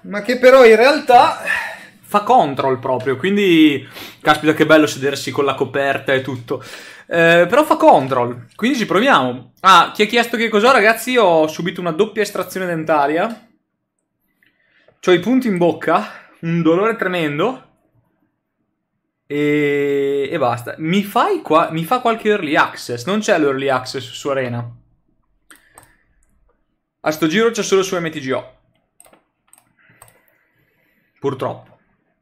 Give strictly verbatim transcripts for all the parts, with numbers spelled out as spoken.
ma che però in realtà fa control proprio, quindi caspita che bello sedersi con la coperta e tutto. Eh, però fa control, quindi ci proviamo. Ah, chi ha chiesto che cos'ho, ragazzi? Ho subito una doppia estrazione dentaria. C'ho i punti in bocca, un dolore tremendo. E, e basta. Mi fai qua, mi fa qualche early access? Non c'è l'early access su Arena. A sto giro c'è solo su M T G O. Purtroppo.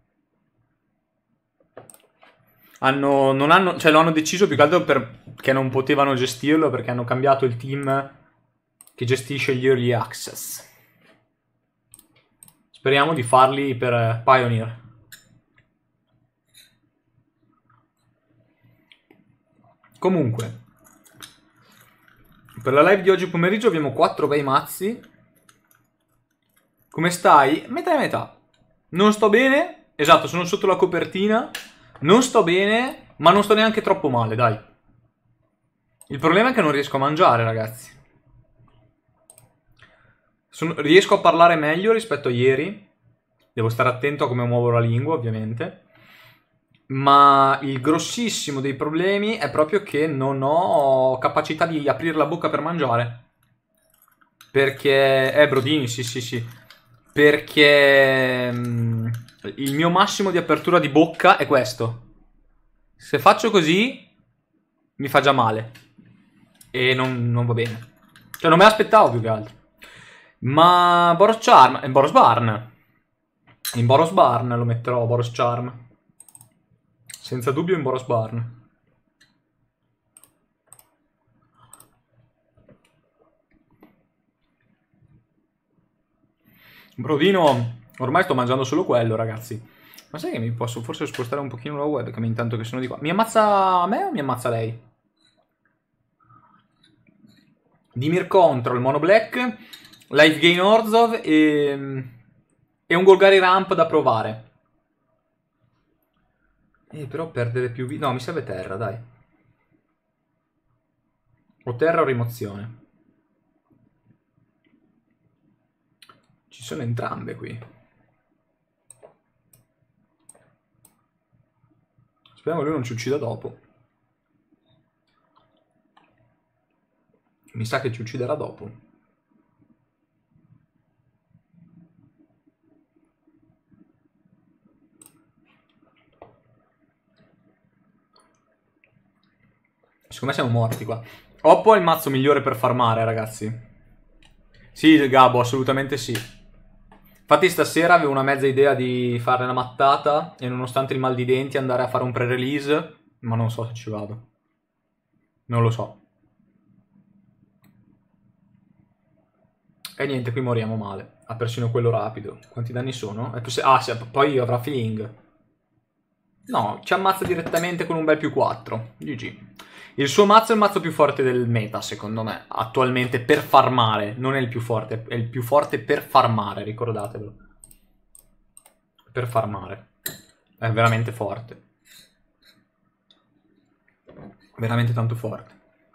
Hanno, non hanno, cioè lo hanno deciso più che altro perché non potevano gestirlo, perché hanno cambiato il team che gestisce gli early access. Speriamo di farli per Pioneer. Comunque, per la live di oggi pomeriggio abbiamo quattro bei mazzi. Come stai? Metà e metà. Non sto bene. Esatto, sono sotto la copertina. Non sto bene, ma non sto neanche troppo male, dai. Il problema è che non riesco a mangiare, ragazzi. Sono, riesco a parlare meglio rispetto a ieri. Devo stare attento a come muovo la lingua, ovviamente. Ma il grossissimo dei problemi è proprio che non ho capacità di aprire la bocca per mangiare. Perché... Eh, Brodini, sì, sì, sì. Perché... Mh, il mio massimo di apertura di bocca è questo. Se faccio così, mi fa già male. E non, non va bene. Cioè, non me l'aspettavo più che altro. Ma Boros Charm... Eh, Boros Barn. In Boros Barn lo metterò, Boros Charm. Senza dubbio in Boros Barn. Brodino, ormai sto mangiando solo quello, ragazzi. Ma sai che mi posso forse spostare un pochino la webcam intanto che sono di qua? Mi ammazza me o mi ammazza lei? Dimir Control, Mono Black, Life Gain Orzhov e... e un Golgari Ramp da provare. Eh, però perdere più vita... No, mi serve terra, dai. O terra o rimozione. Ci sono entrambe qui. Speriamo che lui non ci uccida dopo. Mi sa che ci ucciderà dopo. Secondo me siamo morti qua. Oppo è il mazzo migliore per farmare, ragazzi. Sì, Gabo, assolutamente sì. Infatti stasera avevo una mezza idea di fare una mattata e nonostante il mal di denti andare a fare un pre-release, ma non so se ci vado. Non lo so. E niente, qui moriamo male. Ha persino quello rapido. Quanti danni sono? Ah, sì, poi avrà feeling. No, ci ammazza direttamente con un bel più quattro. G G. Il suo mazzo è il mazzo più forte del meta, secondo me, attualmente, per farmare. Non è il più forte, è il più forte per farmare, ricordatevelo. Per farmare. È veramente forte. Veramente tanto forte.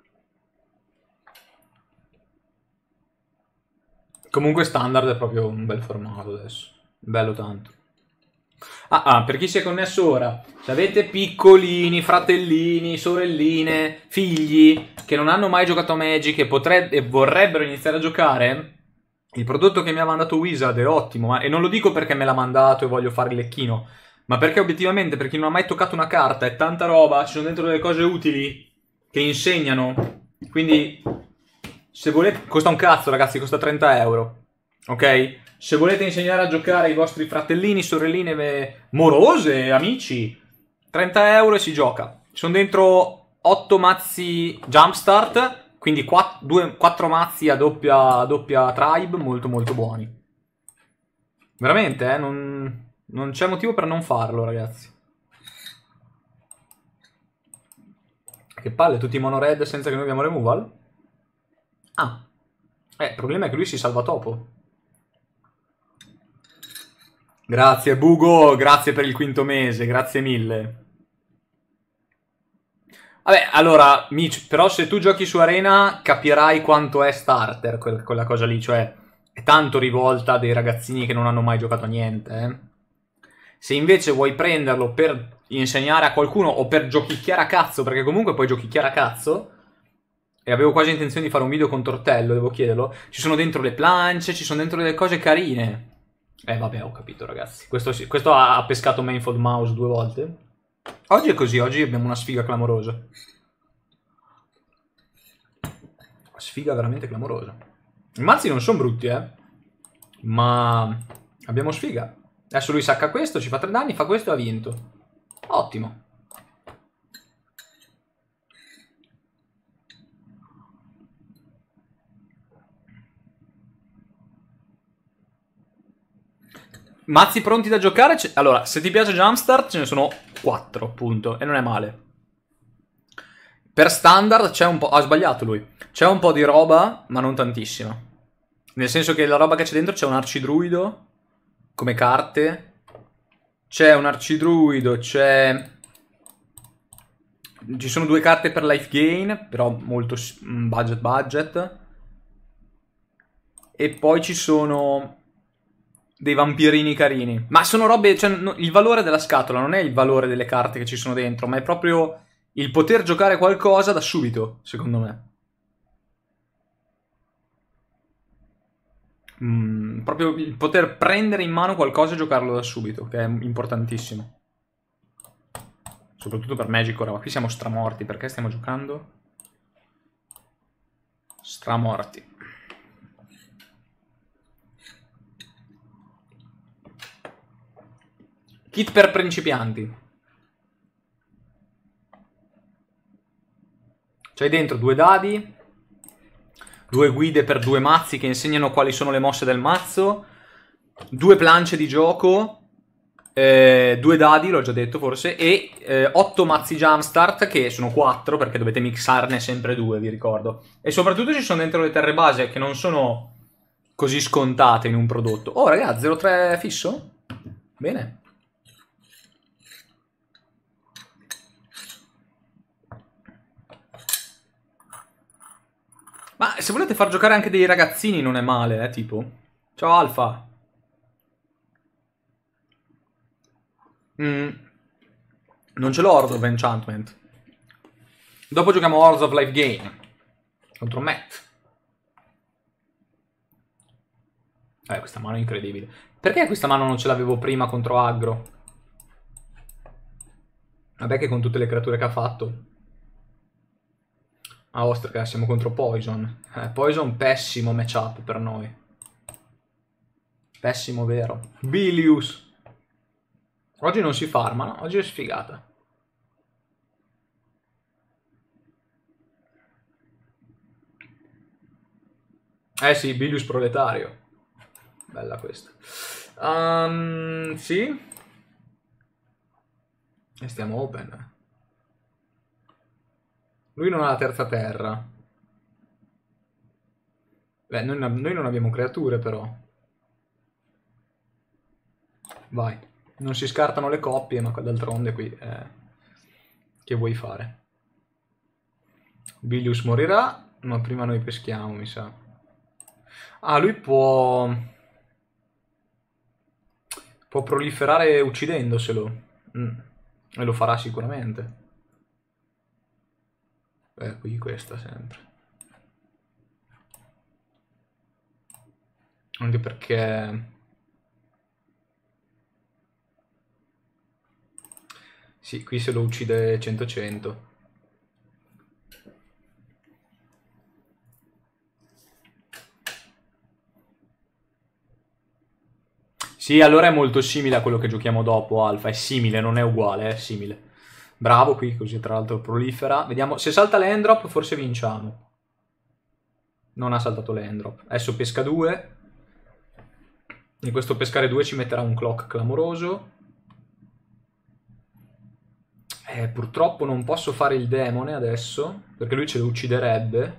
Comunque standard è proprio un bel formato adesso. Bello tanto. Ah, ah, per chi si è connesso ora, se avete piccolini, fratellini, sorelline, figli che non hanno mai giocato a Magic e, potrebbe, e vorrebbero iniziare a giocare, il prodotto che mi ha mandato Wizard è ottimo, ma, e non lo dico perché me l'ha mandato e voglio fare il lecchino, ma perché obiettivamente per chi non ha mai toccato una carta è tanta roba, ci sono dentro delle cose utili che insegnano, quindi se volete, costa un cazzo ragazzi, costa trenta euro, ok? Se volete insegnare a giocare ai vostri fratellini, sorelline morose, amici, trenta euro e si gioca. Ci sono dentro otto mazzi Jumpstart, quindi quattro mazzi a doppia, a doppia tribe, molto molto buoni. Veramente, eh, non, non c'è motivo per non farlo, ragazzi. Che palle, tutti i mono red senza che noi abbiamo removal? Ah, eh, il problema è che lui si salva topo. Grazie Bugo, grazie per il quinto mese, grazie mille. Vabbè, allora, Mitch, però se tu giochi su Arena capirai quanto è starter quel, quella cosa lì, cioè è tanto rivolta a dei ragazzini che non hanno mai giocato a niente. Eh. Se invece vuoi prenderlo per insegnare a qualcuno o per giochicchiare a cazzo, perché comunque puoi giochicchiare a cazzo, e avevo quasi intenzione di fare un video con Tortello, devo chiederlo, ci sono dentro le planche, ci sono dentro delle cose carine. Eh vabbè, ho capito ragazzi. Questo, sì, questo ha pescato Mainfold Mouse due volte. Oggi è così, oggi abbiamo una sfiga clamorosa. Sfiga veramente clamorosa. I mazzi non sono brutti, eh. Ma abbiamo sfiga. Adesso lui sacca questo, ci fa tre danni, fa questo e ha vinto. Ottimo. Mazzi pronti da giocare? Allora, se ti piace Jumpstart ce ne sono quattro, appunto, e non è male. Per standard c'è un po'... Ha sbagliato lui. C'è un po' di roba, ma non tantissima. Nel senso che la roba che c'è dentro c'è un arcidruido, come carte. C'è un arcidruido, c'è... Ci sono due carte per life gain, però molto budget budget. E poi ci sono... dei vampirini carini. Ma sono robe... Cioè, no, il valore della scatola non è il valore delle carte che ci sono dentro, ma è proprio il poter giocare qualcosa da subito, secondo me. Mm, proprio il poter prendere in mano qualcosa e giocarlo da subito, che è importantissimo. Soprattutto per Magic ora. Ma qui siamo stramorti. Perché stiamo giocando? Stramorti. Kit per principianti. C'hai dentro due dadi, due guide per due mazzi che insegnano quali sono le mosse del mazzo, due planche di gioco, eh, due dadi, l'ho già detto forse, e eh, otto mazzi Jumpstart, che sono quattro perché dovete mixarne sempre due, vi ricordo. E soprattutto ci sono dentro le terre base che non sono così scontate in un prodotto. Oh ragazzi, zero tre fisso? Bene. Ma se volete far giocare anche dei ragazzini non è male, eh, tipo. Ciao Alfa. Mm. Non ce l'ho Hordes of Enchantment. Dopo giochiamo Hordes of Life Gain. Contro Matt. Eh, questa mano è incredibile. Perché questa mano non ce l'avevo prima contro Aggro? Vabbè che con tutte le creature che ha fatto. Ah, Ostraca, siamo contro Poison. Eh, Poison, pessimo matchup per noi. Pessimo, vero. Bilius. Oggi non si farma, no? Oggi è sfigata. Eh sì, Bilius proletario. Bella questa. Um, sì. E stiamo open. Lui non ha la terza terra. Beh, noi, noi non abbiamo creature però. Vai. Non si scartano le coppie, ma d'altronde qui... Eh, che vuoi fare? Bilius morirà, ma prima noi peschiamo, mi sa. Ah, lui può... Può proliferare uccidendoselo. Mm. E lo farà sicuramente. Beh, qui questa sempre. Anche perché... Sì, qui se lo uccide cento cento. Sì, allora è molto simile a quello che giochiamo dopo, Alfa. È simile, non è uguale, è simile. Bravo qui, così tra l'altro prolifera. Vediamo, se salta l'endrop forse vinciamo. Non ha saltato l'endrop. Adesso pesca due. E questo pescare due ci metterà un clock clamoroso. Eh, purtroppo non posso fare il demone adesso, perché lui ce lo ucciderebbe.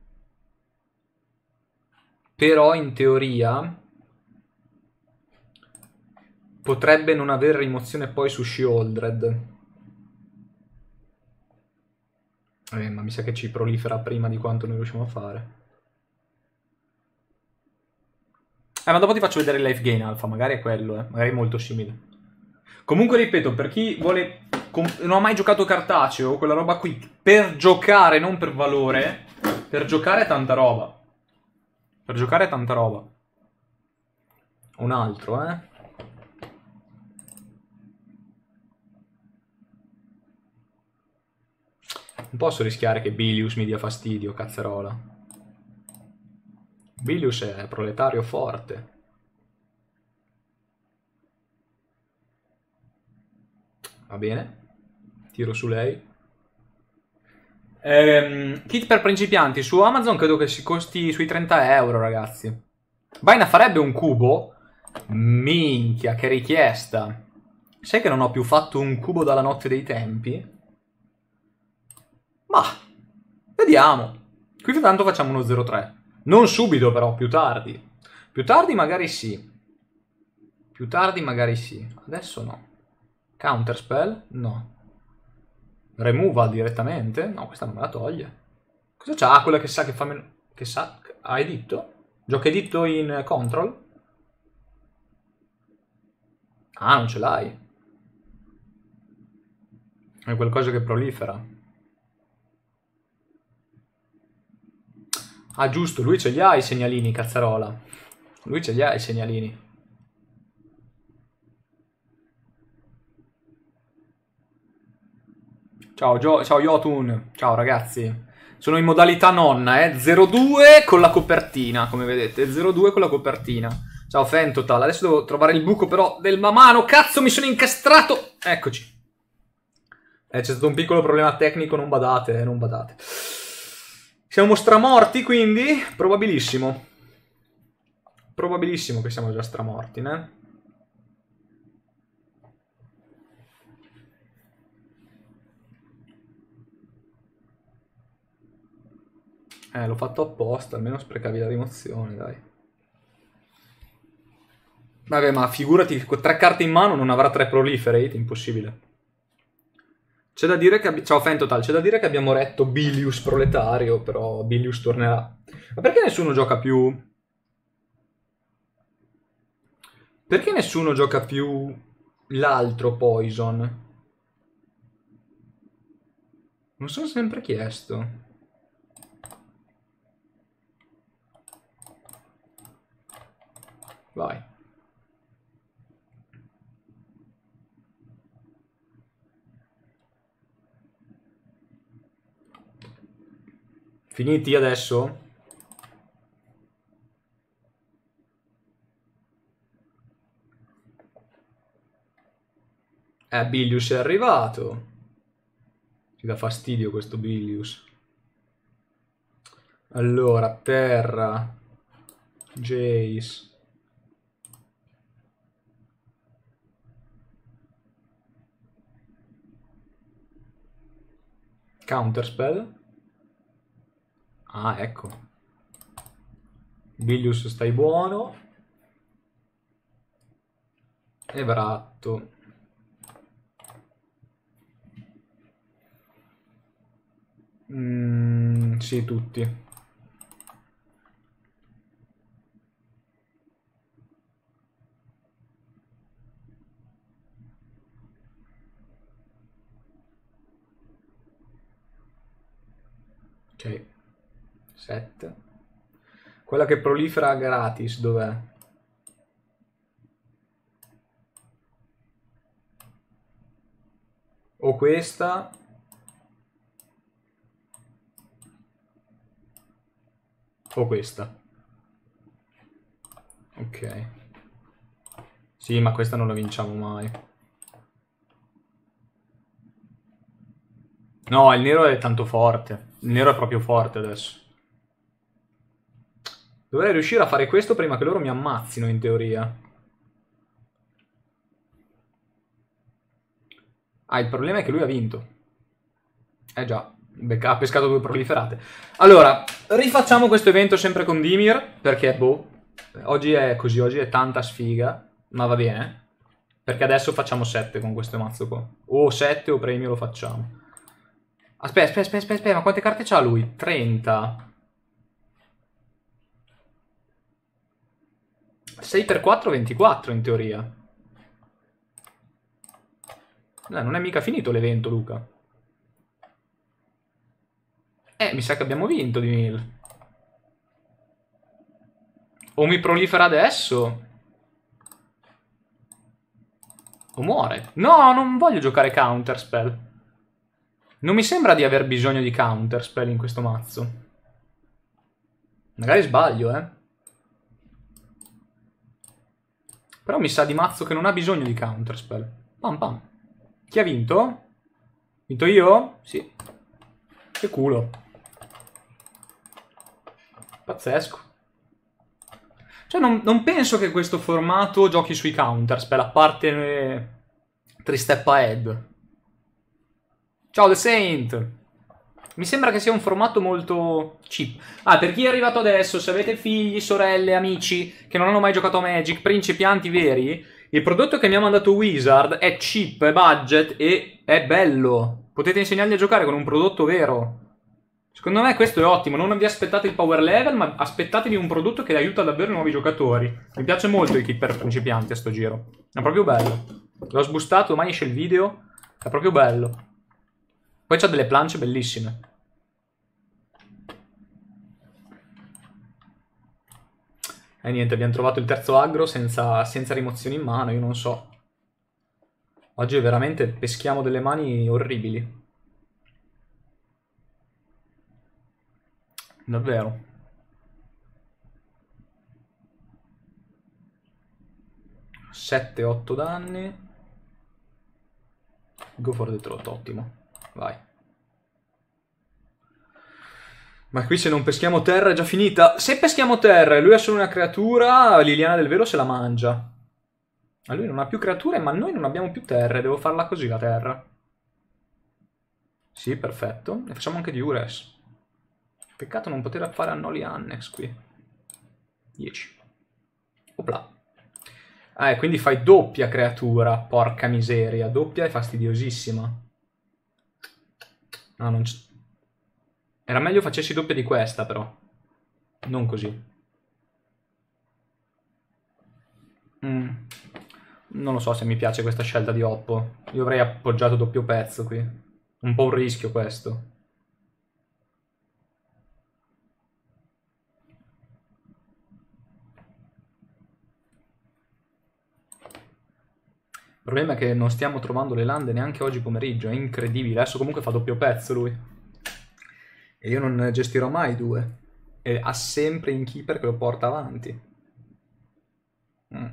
Però in teoria potrebbe non avere rimozione poi su Sheoldred. Eh, ma mi sa che ci prolifera prima di quanto noi riusciamo a fare. Eh, ma dopo ti faccio vedere il life gain alfa, magari è quello, eh. Magari è molto simile. Comunque, ripeto, per chi vuole... Non ho mai giocato cartaceo, quella roba qui, per giocare, non per valore, per giocare è tanta roba. Per giocare è tanta roba. Un altro, eh. Non posso rischiare che Bilius mi dia fastidio, cazzerola. Bilius è proletario forte. Va bene. Tiro su lei. Ehm, kit per principianti su Amazon credo che si costi sui trenta euro, ragazzi. Vaina farebbe un cubo? Minchia, che richiesta. Sai che non ho più fatto un cubo dalla notte dei tempi? Ma, vediamo. Qui tanto facciamo uno zero tre. Non subito però, più tardi. Più tardi magari sì. Più tardi magari sì. Adesso no. Counterspell? No. Removal direttamente? No, questa non me la toglie. Cosa c'ha? Ah, quella che sa che fa meno... Che sa? Ha editto? Gioca editto in control? Ah, non ce l'hai. È qualcosa che prolifera. Ah, giusto, lui ce li ha i segnalini, cazzarola. Lui ce li ha i segnalini. Ciao, Gio ciao Yotun. Ciao ragazzi. Sono in modalità nonna, eh. zero due con la copertina, come vedete. zero due con la copertina. Ciao Fentotal. Adesso devo trovare il buco però del mamano. Cazzo, mi sono incastrato. Eccoci. Eh, c'è stato un piccolo problema tecnico, non badate, eh, non badate. Siamo stramorti, quindi? Probabilissimo. Probabilissimo che siamo già stramorti, né? Eh, l'ho fatto apposta, almeno sprecavi la rimozione, dai. Vabbè, ma figurati, con tre carte in mano non avrà tre proliferate, impossibile. C'è da dire che... Ciao Fentotal, c'è da dire che abbiamo retto Bilius proletario, però Bilius tornerà. Ma perché nessuno gioca più... Perché nessuno gioca più l'altro Poison? Non sono sempre chiesto. Vai. Finiti adesso? Eh, Bilius è arrivato. Ti dà fastidio questo Bilius. Allora, Terra. Jace. Counterspell. Ah, ecco. Bilius stai buono. E Vratto. Mm, sì, tutti. Ok. sette. Quella che prolifera gratis, dov'è? O questa... O questa. Ok. Sì, ma questa non la vinciamo mai. No, il nero è tanto forte. Il nero è proprio forte adesso. Dovrei riuscire a fare questo prima che loro mi ammazzino, in teoria. Ah, il problema è che lui ha vinto. Eh già, ha pescato due proliferate. Allora, rifacciamo questo evento sempre con Dimir, perché, boh, oggi è così, oggi è tanta sfiga, ma va bene. Perché adesso facciamo sette con questo mazzo qua. O sette o premio lo facciamo. Aspetta, aspetta, aspetta, aspetta, ma quante carte c'ha lui? trenta. sei per quattro, ventiquattro in teoria. No, non è mica finito l'evento, Luca. Eh, mi sa che abbiamo vinto di mil. O mi prolifera adesso, o muore. No, non voglio giocare counterspell. Non mi sembra di aver bisogno di counterspell in questo mazzo. Magari sbaglio, eh. Però mi sa di mazzo che non ha bisogno di counterspell. Pam pam. Chi ha vinto? Vinto io? Sì. Che culo. Pazzesco. Cioè non, non penso che questo formato giochi sui counterspell, a parte eh, tre step ahead. Ciao The Saint. Mi sembra che sia un formato molto cheap. Ah, per chi è arrivato adesso, se avete figli, sorelle, amici che non hanno mai giocato a Magic, principianti veri, il prodotto che mi ha mandato Wizard è cheap, è budget e è bello. Potete insegnargli a giocare con un prodotto vero. Secondo me questo è ottimo. Non vi aspettate il power level, ma aspettatevi un prodotto che aiuta davvero i nuovi giocatori. Mi piace molto il kit per principianti a sto giro. È proprio bello. L'ho sbustato, domani esce il video. È proprio bello. Poi c'ha delle planche bellissime. E niente, abbiamo trovato il terzo aggro senza, senza rimozioni in mano, io non so. Oggi veramente peschiamo delle mani orribili. Davvero. sette otto danni. Go for the throat, ottimo. Vai. Ma qui se non peschiamo terra è già finita. Se peschiamo terra e lui ha solo una creatura, Liliana del Velo se la mangia. Ma lui non ha più creature, ma noi non abbiamo più terre. Devo farla così la terra. Sì, perfetto. E facciamo anche di Ures. Peccato non poter fare annoli annex qui. dieci. Opla. Ah, e quindi fai doppia creatura. Porca miseria. Doppia è fastidiosissima. No, non c'è. Era meglio facessi doppia di questa, però. Non così. Mm. Non lo so se mi piace questa scelta di Oppo. Io avrei appoggiato doppio pezzo qui. Un po' un rischio questo. Il problema è che non stiamo trovando le lande neanche oggi pomeriggio. È incredibile. Adesso comunque fa doppio pezzo lui. E io non gestirò mai due. E ha sempre in keeper che lo porta avanti. Mm.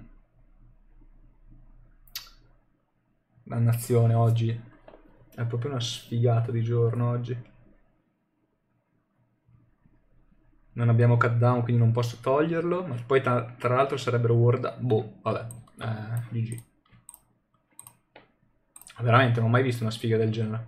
Dannazione oggi. È proprio una sfigata di giorno oggi. Non abbiamo cut down, quindi non posso toglierlo. Ma poi tra, tra l'altro sarebbero ward... Boh, vabbè. Eh, G G. Veramente non ho mai visto una sfiga del genere.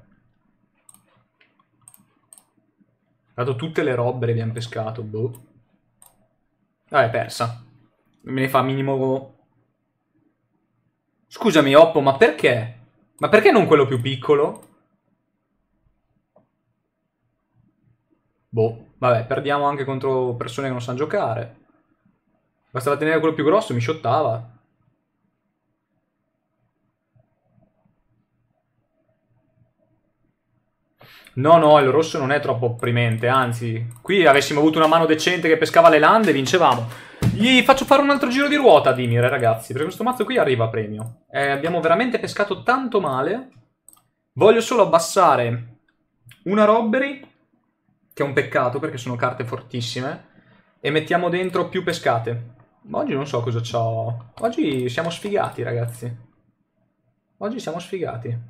Dato tutte le robe abbiamo pescato, boh. Vabbè, persa. Me ne fa minimo... Scusami, Oppo, ma perché? Ma perché non quello più piccolo? Boh, vabbè, perdiamo anche contro persone che non sanno giocare. Bastava tenere quello più grosso, mi shottava. No, no, il rosso non è troppo opprimente, anzi, qui avessimo avuto una mano decente che pescava le lande, vincevamo. Gli faccio fare un altro giro di ruota a Dimir, ragazzi, perché questo mazzo qui arriva a premio. Eh, abbiamo veramente pescato tanto male. Voglio solo abbassare una Robbery, che è un peccato perché sono carte fortissime, e mettiamo dentro più pescate. Ma oggi non so cosa c'ho. Oggi siamo sfigati, ragazzi. Oggi siamo sfigati.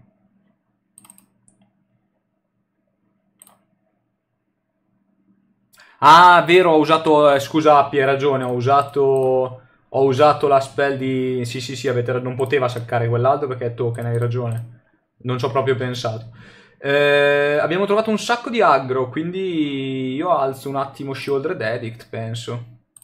Ah, vero, ho usato... Eh, scusa, Appi, hai ragione, ho usato... Ho usato la spell di... Sì, sì, sì, avete... non poteva saccare quell'altro perché è token, hai ragione. Non ci ho proprio pensato. Eh, abbiamo trovato un sacco di aggro, quindi io alzo un attimo Shieldred Edict, penso.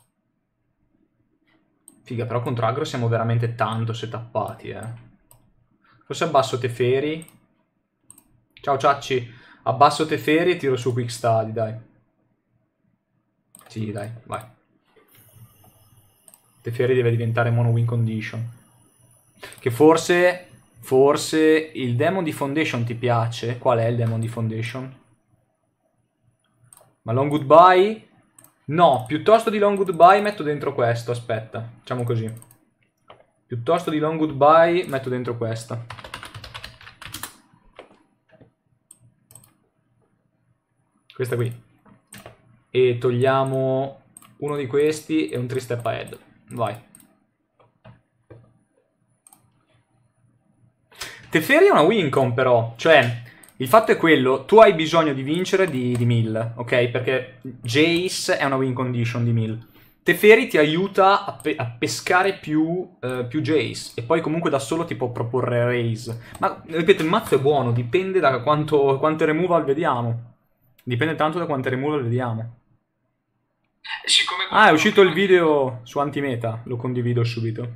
Figa, però contro aggro siamo veramente tanto setappati, eh. Forse abbasso Teferi. Ciao, Ciacci. Abbasso Teferi e tiro su Quick Study, dai. Sì, dai, vai. Teferi deve diventare mono win condition. Che forse... Forse il demon di Foundation ti piace? Qual è il demon di Foundation? Ma Long Goodbye? No, piuttosto di Long Goodbye metto dentro questo, aspetta. Facciamo così. Piuttosto di Long Goodbye metto dentro questa. Questa qui. E togliamo uno di questi e un three step ahead. Vai. Teferi è una wincon però, cioè il fatto è quello, tu hai bisogno di vincere di, di Mill, ok? Perché Jace è una win condition di Mill. Teferi ti aiuta a, pe a pescare più, uh, più Jace e poi comunque da solo ti può proporre raise. Ma ripeto, il mazzo è buono, dipende da quanto, quante removal vediamo. Dipende tanto da quante removal vediamo. Ah, è uscito il video su Antimeta, lo condivido subito.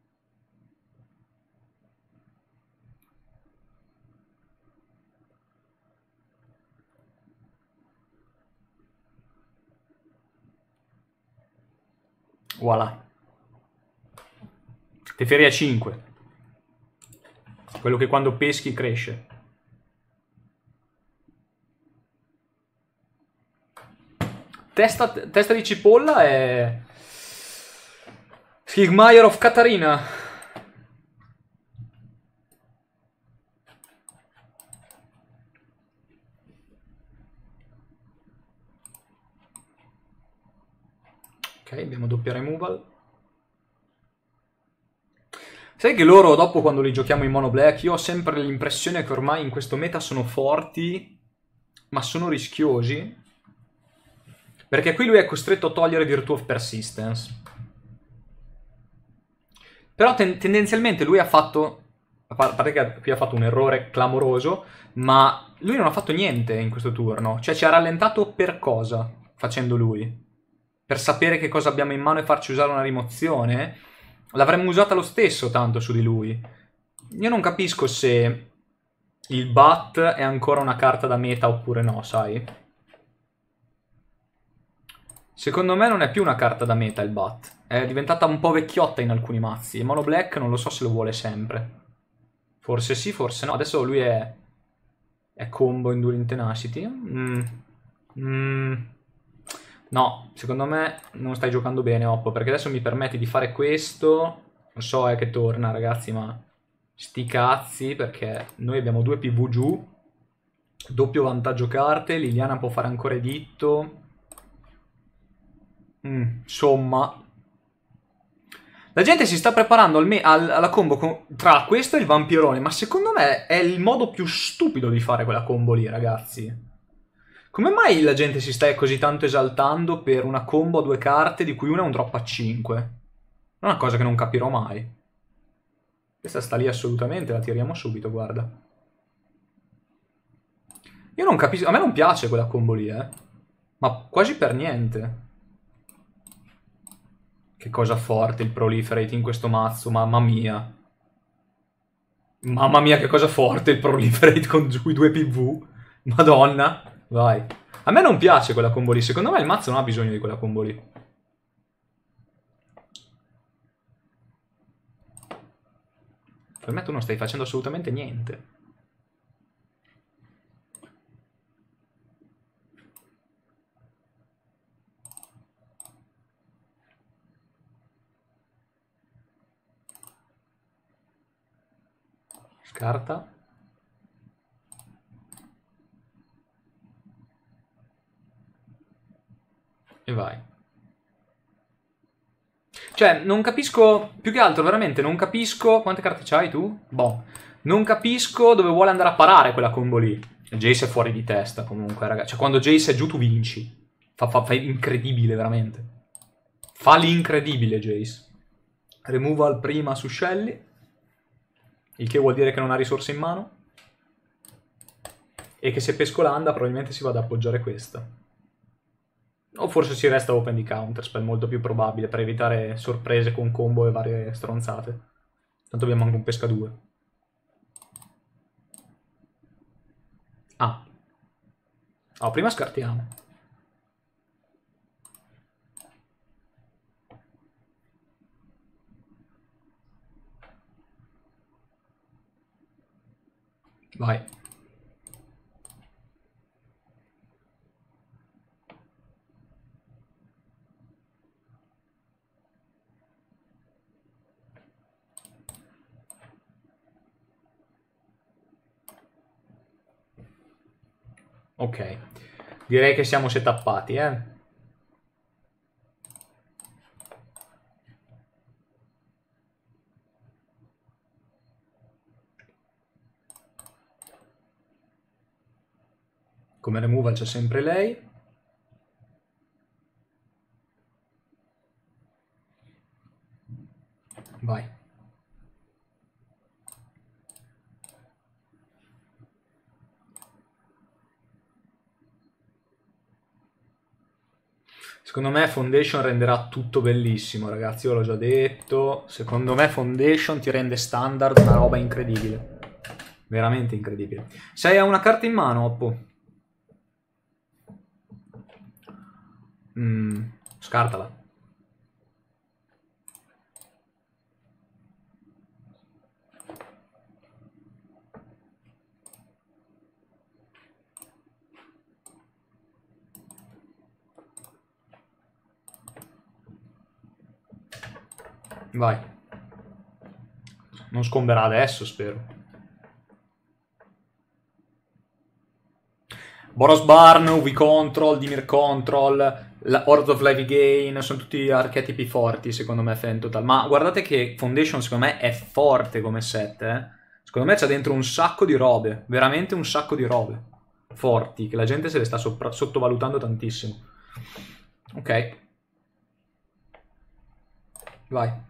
Voilà. Teferi a cinque. Quello che quando peschi cresce. Testa, testa di cipolla è... Skigmire of Katarina. Ok, abbiamo doppia removal. Sai che loro, dopo quando li giochiamo in mono black, io ho sempre l'impressione che ormai in questo meta sono forti, ma sono rischiosi. Perché qui lui è costretto a togliere Virtue of Persistence. Però ten tendenzialmente lui ha fatto... A parte che qui ha fatto un errore clamoroso, ma lui non ha fatto niente in questo turno. Cioè ci ha rallentato per cosa, facendo lui? Per sapere che cosa abbiamo in mano e farci usare una rimozione? L'avremmo usata lo stesso tanto su di lui. Io non capisco se il Bat è ancora una carta da meta oppure no, sai? Secondo me non è più una carta da meta il Bat. È diventata un po' vecchiotta in alcuni mazzi. E Mono Black non lo so se lo vuole sempre. Forse sì, forse no. Adesso lui è... è combo Enduring Tenacity. Mm. Mm. No, secondo me non stai giocando bene, Oppo, perché adesso mi permetti di fare questo. Lo so è che torna, ragazzi, ma sti cazzi, perché noi abbiamo due P V giù, doppio vantaggio carte, Liliana può fare ancora editto. Mm, insomma, la gente si sta preparando al al alla combo con tra questo e il vampirone, ma secondo me è il modo più stupido di fare quella combo lì, ragazzi. Come mai la gente si sta così tanto esaltando per una combo a due carte di cui una è un drop a cinque? È una cosa che non capirò mai. Questa sta lì assolutamente, la tiriamo subito, guarda. Io non capisco, a me non piace quella combo lì, eh. Ma quasi per niente. Che cosa forte il Proliferate in questo mazzo, mamma mia. Mamma mia che cosa forte il Proliferate con giù i due P V. Madonna. Vai. A me non piace quella combo lì. Secondo me il mazzo non ha bisogno di quella combo lì. Per me tu non stai facendo assolutamente niente. Scarta. E vai. Cioè, non capisco, più che altro, veramente, non capisco... Quante carte c'hai tu? Boh. Non capisco dove vuole andare a parare quella combo lì. Jace è fuori di testa, comunque, ragazzi. Cioè, quando Jace è giù, tu vinci. Fa, fa, fa incredibile, veramente. Fa l'incredibile, Jace. Removal prima su Shelly. Il che vuol dire che non ha risorse in mano. E che se pesco l'anda, probabilmente si va ad appoggiare questa. O forse si resta open di counterspell, molto più probabile, per evitare sorprese con combo e varie stronzate. Tanto abbiamo anche un pesca due. Ah. Oh, prima scartiamo. Vai. Ok. Direi che siamo setappati, eh. Come removal c'è sempre lei. Vai. Secondo me Foundation renderà tutto bellissimo, ragazzi, io l'ho già detto. Secondo me Foundation ti rende standard una roba incredibile. Veramente incredibile. Sei a una carta in mano, Oppo. Mm, scartala. Vai. Non scomberà adesso, spero. Boros Barn, U V Control, Dimir Control, la Horde of Levi Gain, sono tutti archetipi forti secondo me Fentotal. Ma guardate che Foundation secondo me è forte come set, eh. Secondo me c'è dentro un sacco di robe, veramente un sacco di robe forti, che la gente se le sta sottovalutando tantissimo. Ok. Vai.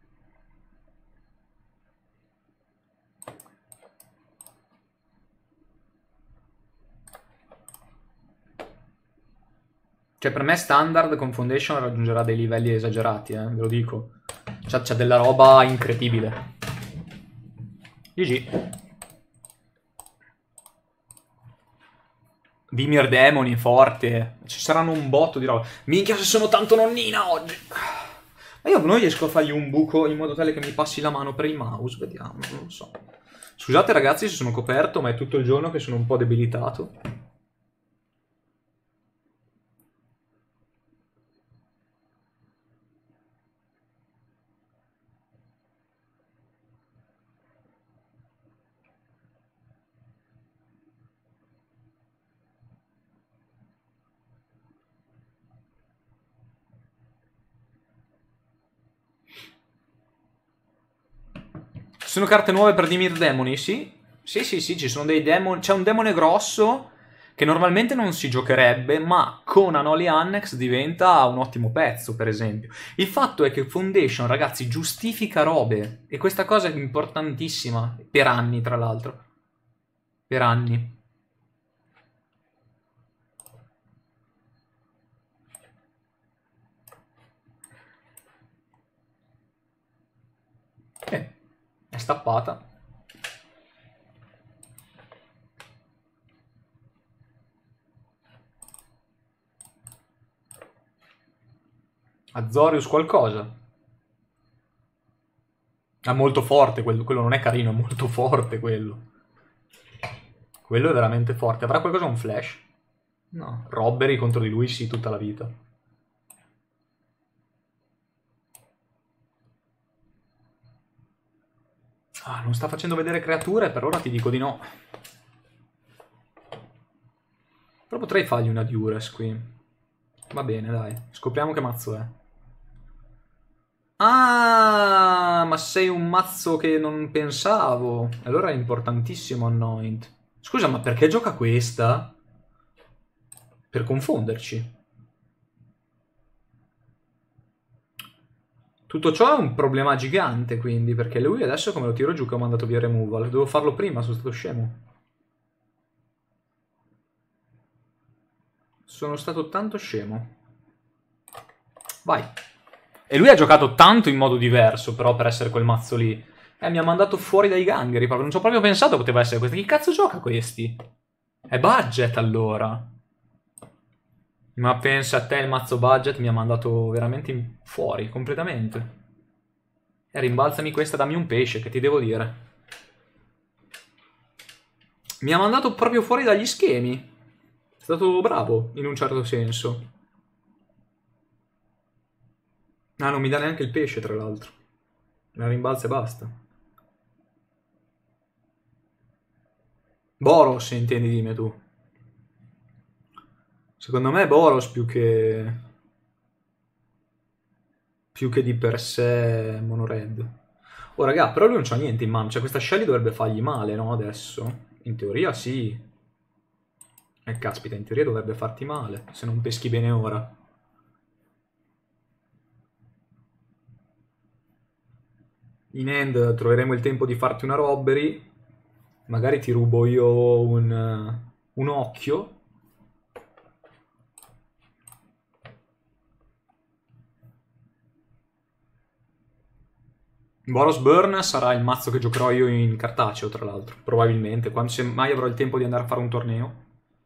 Cioè per me standard con Foundation raggiungerà dei livelli esagerati, eh, ve lo dico. C'è della roba incredibile. G G. Dimir Demoni, forte. Ci saranno un botto di roba. Minchia se sono tanto nonnina oggi. Ma io non riesco a fargli un buco in modo tale che mi passi la mano per il mouse. Vediamo, non lo so. Scusate ragazzi se sono coperto, ma è tutto il giorno che sono un po' debilitato. Ci sono carte nuove per Dimir Demoni, sì? Sì, sì, sì, ci sono dei demoni. C'è un demone grosso che normalmente non si giocherebbe, ma con Anoli Annex diventa un ottimo pezzo, per esempio. Il fatto è che Foundation, ragazzi, giustifica robe. E questa cosa è importantissima. Per anni, tra l'altro. Per anni. Eh, è stappata. Azorius qualcosa. È molto forte quello, quello non è carino, è molto forte quello. Quello è veramente forte. Avrà qualcosa un flash? No. Robbery contro di lui sì, tutta la vita. Ah, non sta facendo vedere creature, per ora ti dico di no. Però potrei fargli una Dures qui. Va bene, dai. Scopriamo che mazzo è. Ah, ma sei un mazzo che non pensavo. Allora è importantissimo Anoint. Scusa, ma perché gioca questa? Per confonderci. Tutto ciò è un problema gigante, quindi, perché lui adesso come lo tiro giù che ho mandato via removal? Devo farlo prima, sono stato scemo. Sono stato tanto scemo. Vai. E lui ha giocato tanto in modo diverso, però, per essere quel mazzo lì. Eh, mi ha mandato fuori dai gangheri, proprio. Non ci ho proprio pensato poteva essere questo. Chi cazzo gioca questi? È budget, allora. Ma pensa a te, il mazzo budget mi ha mandato veramente fuori, completamente. E rimbalzami questa, dammi un pesce, che ti devo dire. Mi ha mandato proprio fuori dagli schemi. È stato bravo, in un certo senso. Ah, non mi dà neanche il pesce, tra l'altro. La rimbalza e basta. Boros, intendi, dimmi tu. Secondo me è Boros più che... più che di per sé Monored. Oh, raga, però lui non c'ha niente in mano. Cioè, questa Shelly dovrebbe fargli male, no? Adesso. In teoria sì. Eh, caspita, in teoria dovrebbe farti male. Se non peschi bene ora. In end troveremo il tempo di farti una robbery. Magari ti rubo io un, un occhio. Boros Burn sarà il mazzo che giocherò io in cartaceo, tra l'altro. Probabilmente, quando se mai avrò il tempo di andare a fare un torneo.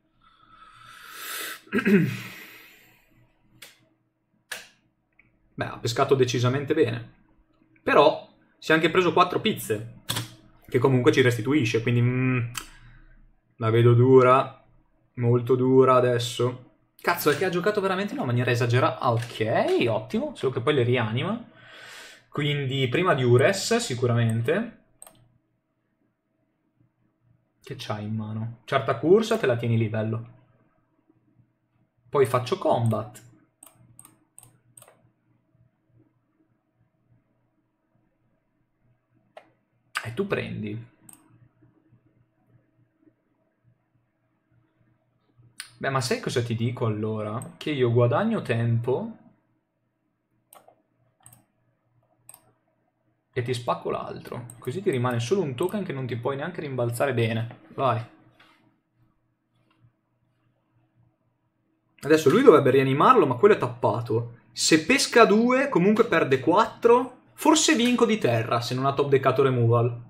Beh, ha pescato decisamente bene. Però si è anche preso quattro pizze, che comunque ci restituisce, quindi mm, la vedo dura, molto dura adesso. Cazzo, è che ha giocato veramente in una maniera esagerata. Ok, ottimo, solo che poi le rianima. Quindi prima di Ures, sicuramente. Che c'hai in mano? Certa corsa, te la tieni lì, bello. Poi faccio combat. E tu prendi. Beh, ma sai cosa ti dico allora? Che io guadagno tempo e ti spacco l'altro. Così ti rimane solo un token che non ti puoi neanche rimbalzare bene. Vai. Adesso lui dovrebbe rianimarlo, ma quello è tappato. Se pesca due, comunque perde quattro. Forse vinco di terra, se non ha top deckato removal.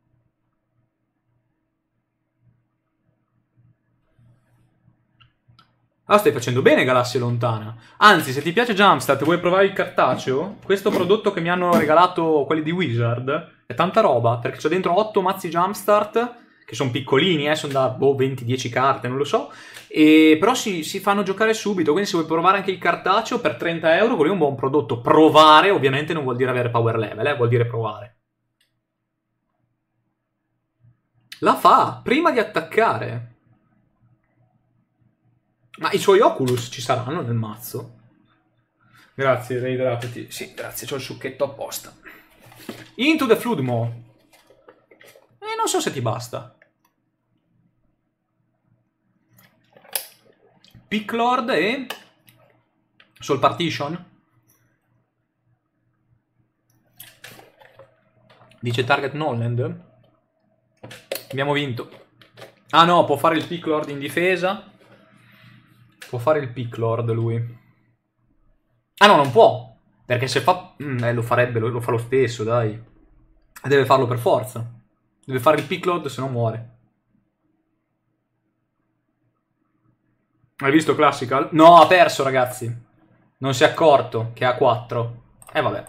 Ah, stai facendo bene, Galassia Lontana. Anzi, se ti piace Jumpstart e vuoi provare il cartaceo, questo prodotto che mi hanno regalato quelli di Wizard è tanta roba, perché c'ho dentro otto mazzi Jumpstart, che sono piccolini, eh, sono da boh, venti dieci carte, non lo so, e però si, si fanno giocare subito, quindi se vuoi provare anche il cartaceo per trenta euro, quello è un buon prodotto. Provare ovviamente non vuol dire avere power level, eh, vuol dire provare. La fa prima di attaccare. Ma i suoi Oculus ci saranno nel mazzo? Grazie, reidratati. Sì, grazie, c'ho il succhetto apposta. Into the Floodmo. E non so se ti basta. Picklord e... Soul Partition? Dice Target Nolland. Abbiamo vinto. Ah no, può fare il Picklord in difesa. Può fare il Picklord lui. Ah no, non può. Perché se fa... Mm, eh, lo farebbe, lo, lo fa lo stesso, dai. Deve farlo per forza. Deve fare il Picklord, se no muore. Hai visto Classical? No, ha perso, ragazzi. Non si è accorto che ha quattro. Eh, vabbè.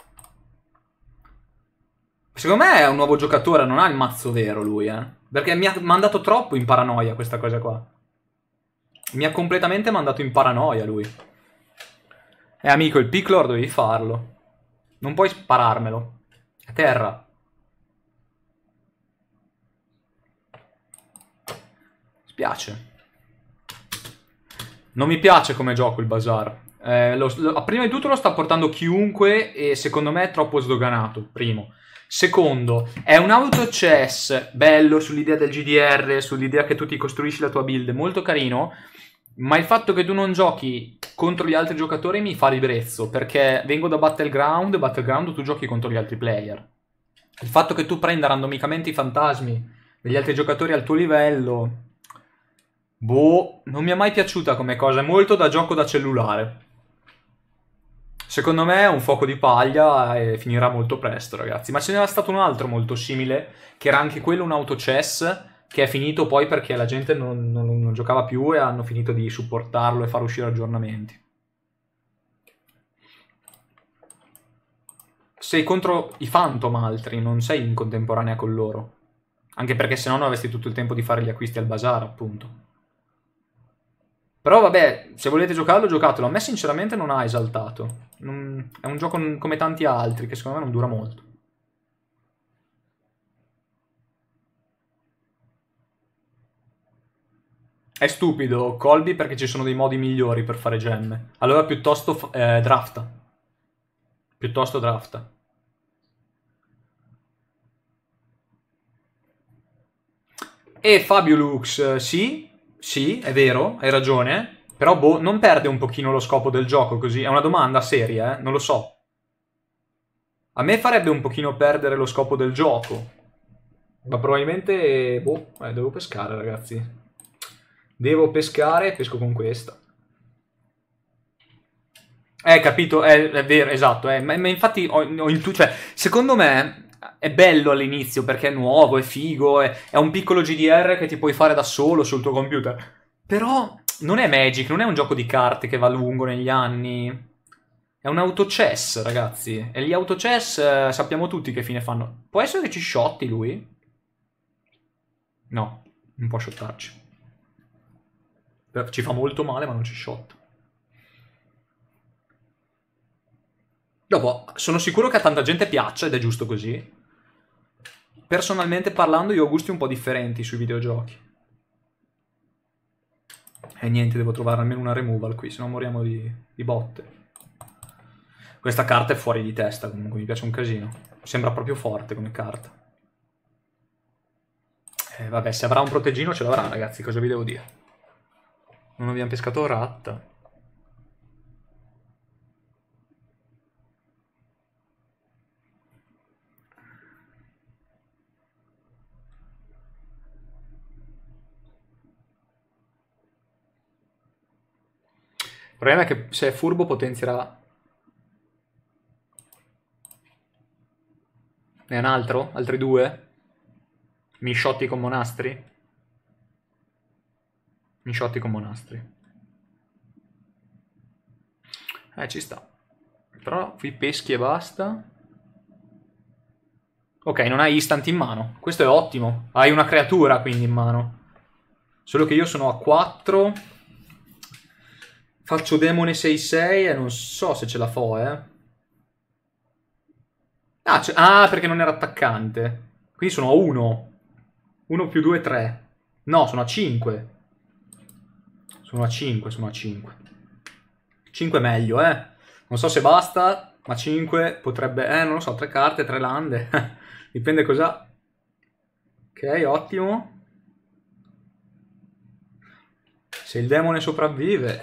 Secondo me è un nuovo giocatore, non ha il mazzo vero lui, eh. Perché mi ha mandato troppo in paranoia questa cosa qua. Mi ha completamente mandato in paranoia lui. Eh, amico, il Picklord devi farlo. Non puoi spararmelo. A terra. Spiace. Non mi piace come gioco il Bazaar. Eh, lo, lo, prima di tutto lo sta portando chiunque e secondo me è troppo sdoganato, primo. Secondo, è un auto chess bello sull'idea del G D R, sull'idea che tu ti costruisci la tua build, molto carino, ma il fatto che tu non giochi contro gli altri giocatori mi fa ribrezzo, perché vengo da Battleground, Battleground tu giochi contro gli altri player. Il fatto che tu prenda randomicamente i fantasmi degli altri giocatori al tuo livello... Boh, non mi è mai piaciuta come cosa, è molto da gioco da cellulare. Secondo me è un fuoco di paglia e finirà molto presto, ragazzi. Ma ce n'era stato un altro molto simile, che era anche quello un auto chess, che è finito poi perché la gente non, non, non giocava più e hanno finito di supportarlo e far uscire aggiornamenti. Sei contro i Phantom altri, non sei in contemporanea con loro. Anche perché se no non avresti tutto il tempo di fare gli acquisti al bazar, appunto. Però vabbè, se volete giocarlo, giocatelo. A me sinceramente non ha esaltato. Non... È un gioco come tanti altri, che secondo me non dura molto. È stupido, Colby, perché ci sono dei modi migliori per fare gemme. Allora piuttosto eh, drafta. Piuttosto drafta. E Fabio Lux, sì, sì, è vero, hai ragione. Però boh, non perde un pochino lo scopo del gioco così? È una domanda seria, eh? Non lo so. A me farebbe un pochino perdere lo scopo del gioco. Ma probabilmente... Boh, eh, devo pescare, ragazzi. Devo pescare e pesco con questa. Eh, capito, è, è vero, esatto. Eh, ma, ma infatti ho, ho intu- cioè, secondo me è bello all'inizio perché è nuovo, è figo, è, è un piccolo G D R che ti puoi fare da solo sul tuo computer. Però non è Magic, non è un gioco di carte che va lungo negli anni. È un autochess, ragazzi. E gli autochess eh, sappiamo tutti che fine fanno. Può essere che ci shotti lui? No, non può shottarci. Ci fa molto male, ma non ci shot. Dopo, sono sicuro che a tanta gente piaccia ed è giusto così. Personalmente parlando, io ho gusti un po' differenti sui videogiochi. E niente, devo trovare almeno una removal qui, se no moriamo di, di botte. Questa carta è fuori di testa, comunque mi piace un casino. Sembra proprio forte come carta. Eh, vabbè, se avrà un proteggino ce l'avrà, ragazzi, cosa vi devo dire? Non abbiamo pescato ratta. Il problema è che se è furbo potenzierà... Ne è un altro? Altri due? Misciotti con monastri? Misciotti con monastri. Eh, ci sta. Però qui peschi e basta. Ok, non hai instant in mano. Questo è ottimo. Hai una creatura quindi in mano. Solo che io sono a quattro. Faccio demone sei sei e non so se ce la fo, eh. Ah, ah, perché non era attaccante. Quindi sono a uno. uno più due, tre. No, sono a cinque. Sono a cinque, sono a cinque. cinque è meglio, eh. Non so se basta, ma cinque potrebbe... Eh, non lo so, tre carte, tre lande. Dipende cosa... Ok, ottimo. Se il demone sopravvive...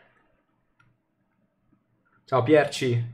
Ciao Pierci.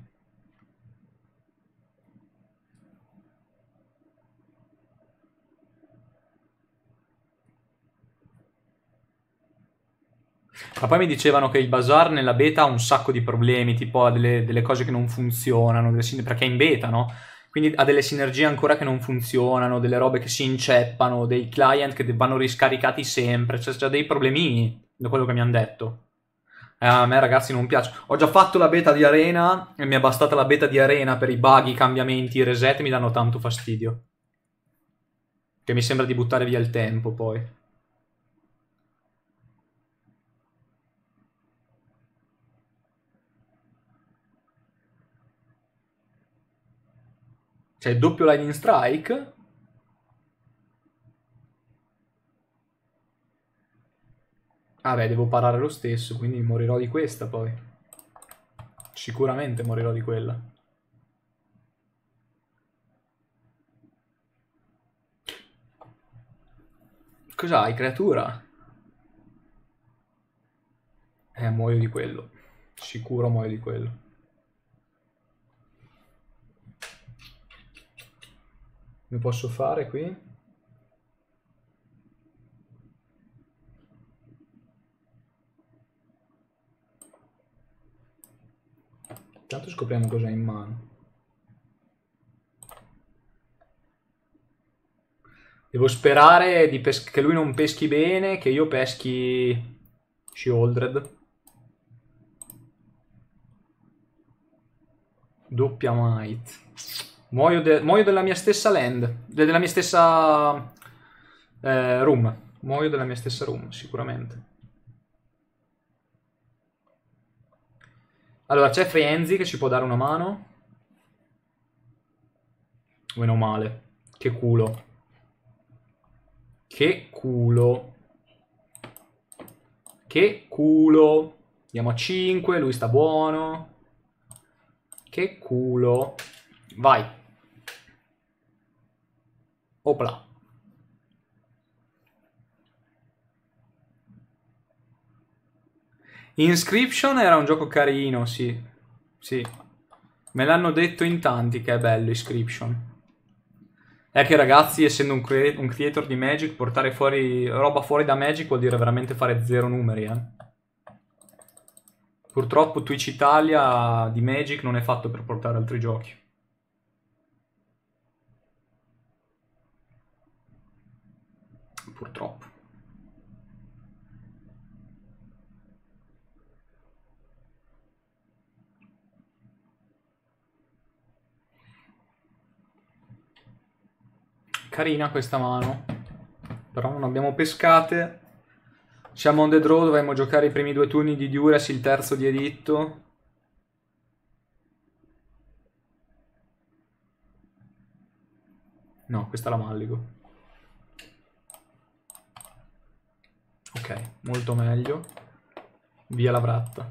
Ma poi mi dicevano che il bazar nella beta ha un sacco di problemi, tipo ha delle, delle cose che non funzionano, delle, perché è in beta, no? Quindi ha delle sinergie ancora che non funzionano, delle robe che si inceppano, dei client che vanno riscaricati sempre, cioè c'è dei problemini, da quello che mi hanno detto. Eh, a me ragazzi non piace. Ho già fatto la beta di Arena e mi è bastata la beta di Arena per i bug, i cambiamenti, i reset, mi danno tanto fastidio. Che mi sembra di buttare via il tempo poi. C'è il doppio Lightning Strike? Ah beh, devo parare lo stesso, quindi morirò di questa poi. Sicuramente morirò di quella. Cos'hai, creatura? Eh, muoio di quello. Sicuro muoio di quello. Come posso fare qui? Intanto scopriamo cosa ha in mano. Devo sperare di che lui non peschi bene, che io peschi Shieldred. Doppia might. Muoio, de muoio della mia stessa land. De della mia stessa... Eh, room. Muoio della mia stessa room, sicuramente. Allora, c'è Frienzi che ci può dare una mano. Meno male. Che culo. Che culo. Che culo. Andiamo a cinque, lui sta buono. Che culo. Vai. Opla. Inscription era un gioco carino, sì. Sì. Me l'hanno detto in tanti che è bello Inscription. È che ragazzi, essendo un, cre un creator di Magic, portare fuori roba fuori da Magic vuol dire veramente fare zero numeri, eh. Purtroppo Twitch Italia di Magic non è fatto per portare altri giochi. Purtroppo. Carina questa mano. Però non abbiamo pescate. Siamo on the draw, dovremmo giocare i primi due turni di Duras, il terzo di Editto. No, questa la malligo. Ok, molto meglio. Via la vratta.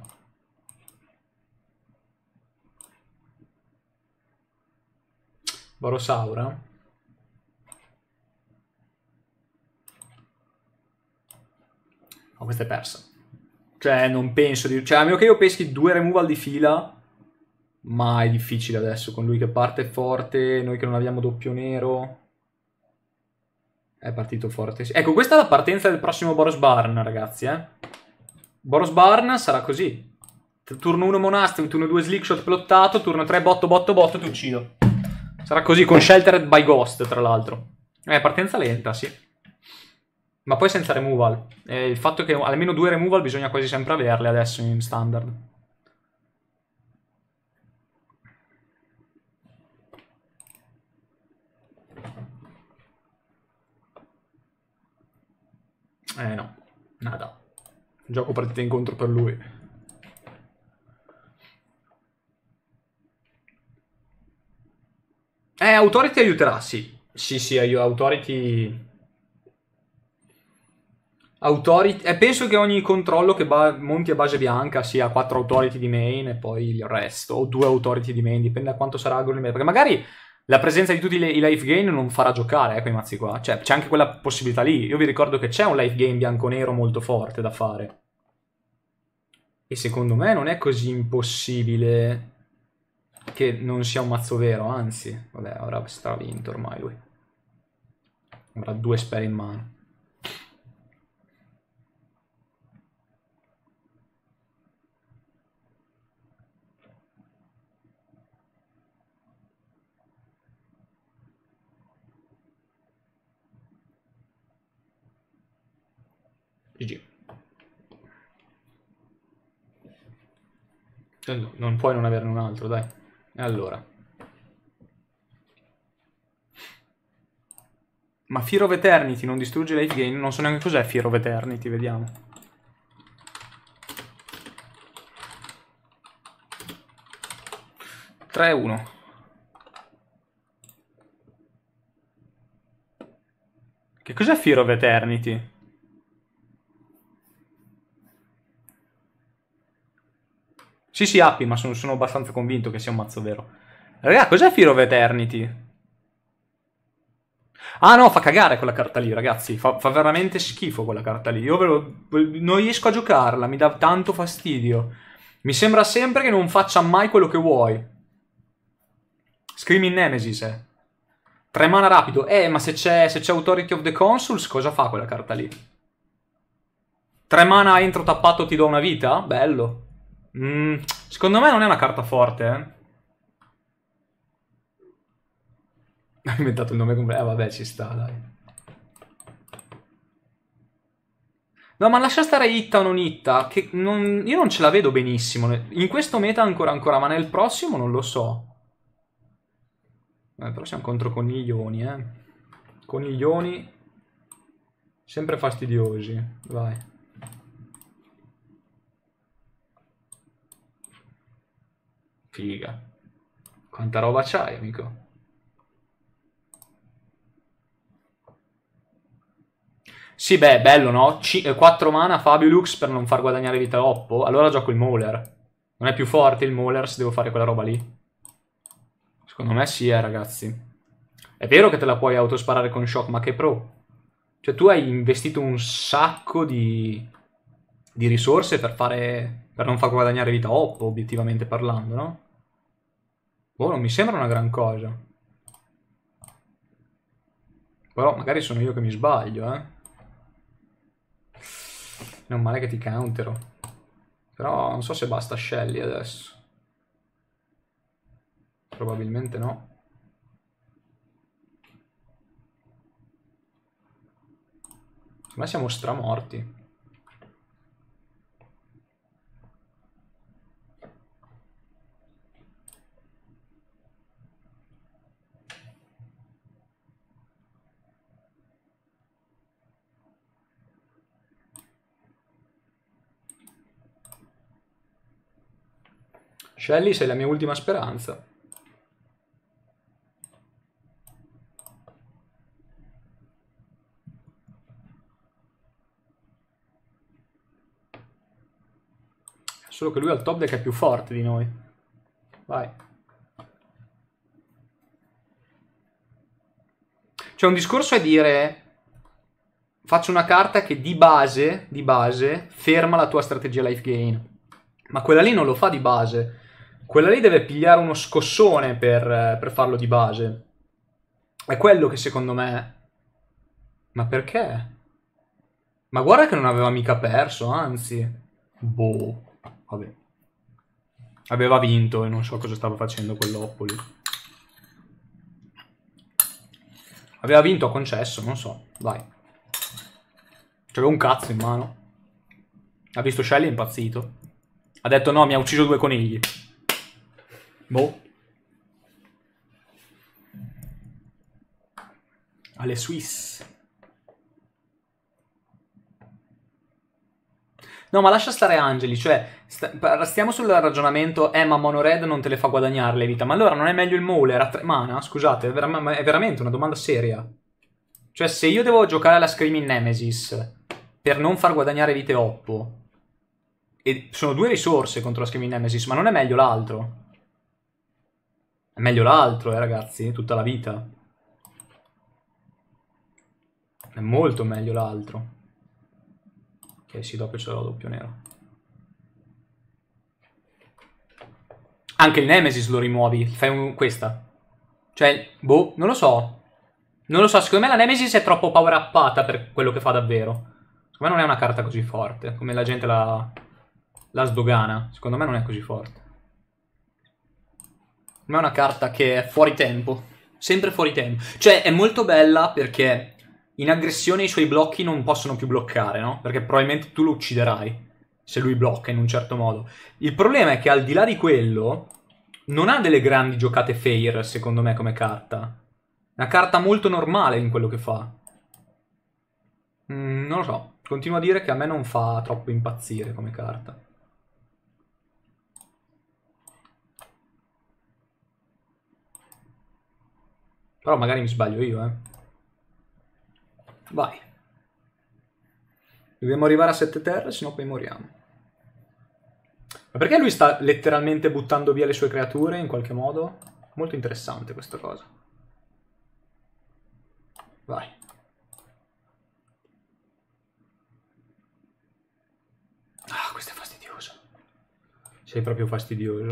Barosaura. Oh, questa è persa. Cioè, non penso di... Cioè, a meno che io peschi due removal di fila, ma è difficile adesso, con lui che parte forte, noi che non abbiamo doppio nero. È partito forte. Ecco, questa è la partenza del prossimo Boros Barn, ragazzi, eh. Boros Barn sarà così. Turno uno Monastri, turno due Slickshot plottato, turno tre botto, botto, botto, ti uccido. Sarà così, con Sheltered by Ghost, tra l'altro. Eh, partenza lenta, sì. Ma poi senza removal. E il fatto che almeno due removal bisogna quasi sempre averle adesso in standard. Eh no, nada. Gioco partita incontro per lui. Eh, Authority aiuterà, sì. Sì, sì, Authority... Authority... Eh, penso che ogni controllo che monti a base bianca sia quattro Authority di main e poi il resto. O due Authority di main, dipende da quanto sarà agro. Perché magari la presenza di tutti i life gain non farà giocare, eh, quei mazzi qua. Cioè, c'è anche quella possibilità lì. Io vi ricordo che c'è un life gain bianco-nero molto forte da fare. E secondo me non è così impossibile che non sia un mazzo vero, anzi. Vabbè, avrà stravinto ormai lui. Avrà due spell in mano. G G. Non puoi non averne un altro, dai. E allora. Ma Fear of Eternity non distrugge life gain? Non so neanche cos'è Fear of Eternity, vediamo. tre uno. Che cos'è Fear of Eternity? Sì, sì, Appi, ma sono, sono abbastanza convinto che sia un mazzo vero. Raga, cos'è Fear of Eternity? Ah no, fa cagare quella carta lì, ragazzi. Fa, fa veramente schifo quella carta lì. Io ve lo, non riesco a giocarla, mi dà tanto fastidio. Mi sembra sempre che non faccia mai quello che vuoi. Screaming Nemesis, eh. Tre mana rapido. Eh, ma se c'è Authority of the Consuls, cosa fa quella carta lì? Tre mana entro tappato ti do una vita? Bello. Mm, secondo me non è una carta forte, eh. Ha inventato il nome completo. Eh, vabbè, ci sta, dai. No, ma lascia stare hitta o non hitta, che non, io non ce la vedo benissimo. In questo meta ancora ancora, ma nel prossimo non lo so. Nel prossimo contro coniglioni, eh. Coniglioni. Sempre fastidiosi. Vai. Figa. Quanta roba c'hai, amico? Sì, beh, bello, no? C quattro mana Fabiolux per non far guadagnare vita a Oppo. Allora gioco il Mauler. Non è più forte il Mauler se devo fare quella roba lì? Secondo me sì, eh, ragazzi. È vero che te la puoi autosparare con shock, ma che pro? Cioè, tu hai investito un sacco di, di risorse per fare... per non far guadagnare vita a Oppo, obiettivamente parlando, no? Boh, non mi sembra una gran cosa. Però magari sono io che mi sbaglio, eh. Non male che ti countero. Però non so se basta Shelly adesso. Probabilmente no. Secondo me siamo stramorti. Shelly, sei la mia ultima speranza. Solo che lui al top deck è più forte di noi. Vai. Cioè, un discorso è dire... faccio una carta che di base, di base, ferma la tua strategia life gain. Ma quella lì non lo fa di base. Quella lì deve pigliare uno scossone per, per farlo di base. È quello che secondo me... Ma perché? Ma guarda che non aveva mica perso, anzi. Boh. Vabbè. Aveva vinto e non so cosa stava facendo quell'Oppo lì. Aveva vinto, ha concesso, non so. Vai. C'aveva un cazzo in mano. Ha visto Shelly e è impazzito. Ha detto no, mi ha ucciso due conigli. Boh. Alle Swiss. No, ma lascia stare Angeli, cioè, sta, stiamo sul ragionamento, eh, ma Mono Red non te le fa guadagnare le vita. Ma allora non è meglio il Mauler a tre mana? Scusate, è, vera è veramente una domanda seria. Cioè, se io devo giocare alla Screaming Nemesis per non far guadagnare vite Oppo, e sono due risorse contro la Screaming Nemesis, ma non è meglio l'altro? È meglio l'altro, eh, ragazzi, tutta la vita. È molto meglio l'altro. Ok, sì, dopo ce l'ho doppio nero. Anche il Nemesis lo rimuovi, fai un... questa. Cioè, boh, non lo so. Non lo so, secondo me la Nemesis è troppo power uppata per quello che fa davvero. Secondo me non è una carta così forte, come la gente la, la sdogana. Secondo me non è così forte. Secondo me è una carta che è fuori tempo. Sempre fuori tempo. Cioè, è molto bella perché in aggressione i suoi blocchi non possono più bloccare, no? Perché probabilmente tu lo ucciderai se lui blocca in un certo modo. Il problema è che al di là di quello non ha delle grandi giocate fair, secondo me, come carta. Una carta molto normale in quello che fa. Mm, non lo so. Continuo a dire che a me non fa troppo impazzire come carta. Però magari mi sbaglio io, eh. Vai. Dobbiamo arrivare a sette terre, sennò poi moriamo. Ma perché lui sta letteralmente buttando via le sue creature in qualche modo? Molto interessante questa cosa. Vai. Ah, questo è fastidioso. Sei proprio fastidioso.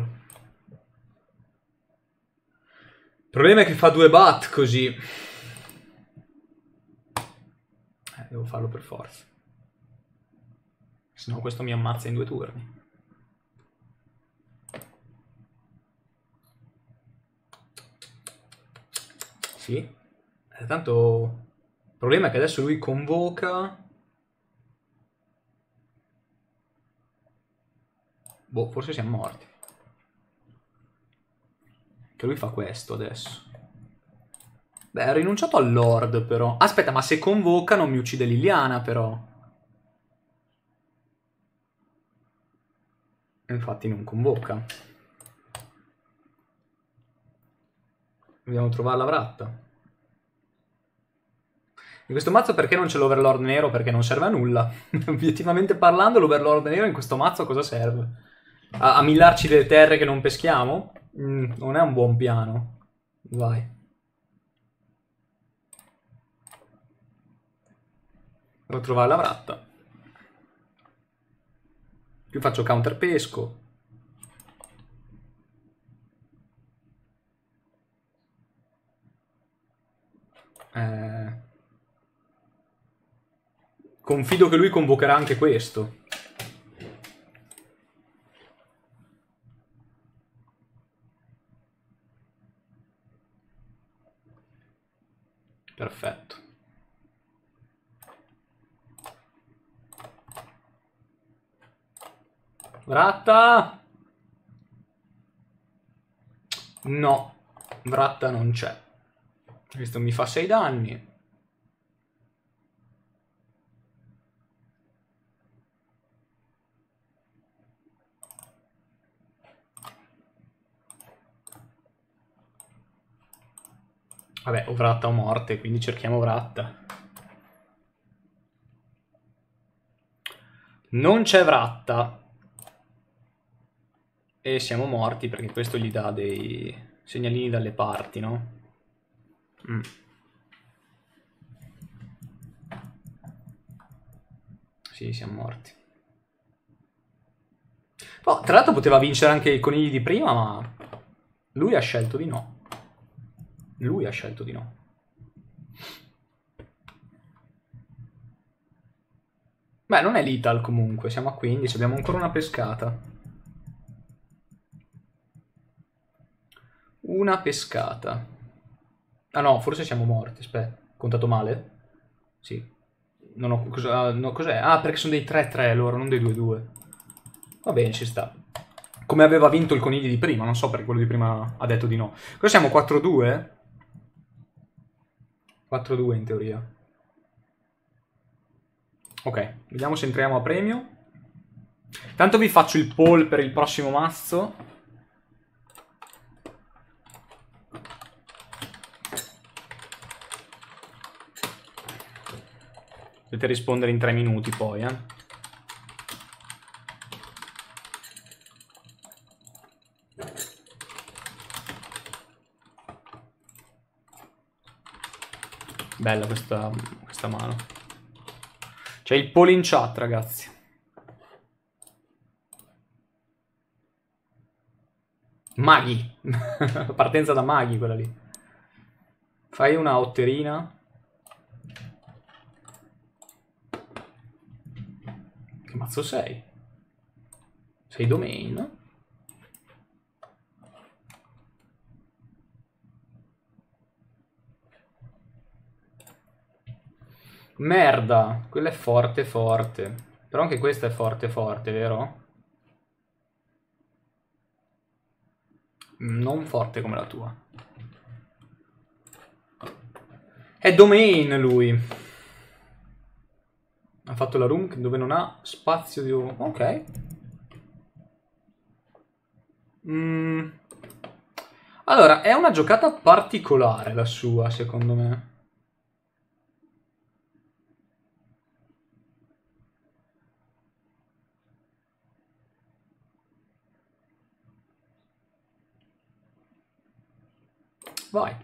Il problema è che fa due bat così. Eh, devo farlo per forza. Se no questo mi ammazza in due turni. Sì. Eh, tanto... Il problema è che adesso lui convoca... Boh, forse siamo morti. Che lui fa questo adesso. Beh, ho rinunciato al Lord, però. Aspetta, ma se convoca non mi uccide Liliana, però. Infatti non convoca. Dobbiamo trovare la vratta. In questo mazzo perché non c'è l'Overlord nero? Perché non serve a nulla. Obiettivamente parlando, l'Overlord nero in questo mazzo a cosa serve? A, a millarci delle terre che non peschiamo? Mm, non è un buon piano. Vai. Devo trovare la vratta. Più faccio counter pesco. Eh... Confido che lui convocherà anche questo. Perfetto. Vratta! No, vratta non c'è. Questo mi fa sei danni. Vabbè, o vratta o morte, quindi cerchiamo vratta. Non c'è vratta. E siamo morti perché questo gli dà dei segnalini dalle parti, no? Mm. Sì, siamo morti. Oh, tra l'altro poteva vincere anche i conigli di prima, ma lui ha scelto di no. Lui ha scelto di no. Beh, non è lethal comunque, siamo a quindici, abbiamo ancora una pescata. Una pescata. Ah no, forse siamo morti, aspetta. Contato male? Sì. Non ho... Cosa, no, cos'è? Ah, perché sono dei tre tre loro, non dei due due. Va bene, ci sta. Come aveva vinto il conigli di prima, non so perché quello di prima ha detto di no. Cosa siamo? quattro due? quattro due in teoria. Ok, vediamo se entriamo a premio. Tanto vi faccio il poll per il prossimo mazzo. Dovete rispondere in tre minuti poi, eh. Bella questa, questa mano. C'è il poll in chat, ragazzi. Maghi. Partenza da maghi quella lì. Fai una otterina. Che mazzo sei? Sei domain? Merda, quella è forte forte. Però anche questa è forte forte, vero? Non forte come la tua. È domain lui. Ha fatto la room dove non ha spazio di... Ok. Mm. Allora, è una giocata particolare la sua, secondo me. Vai.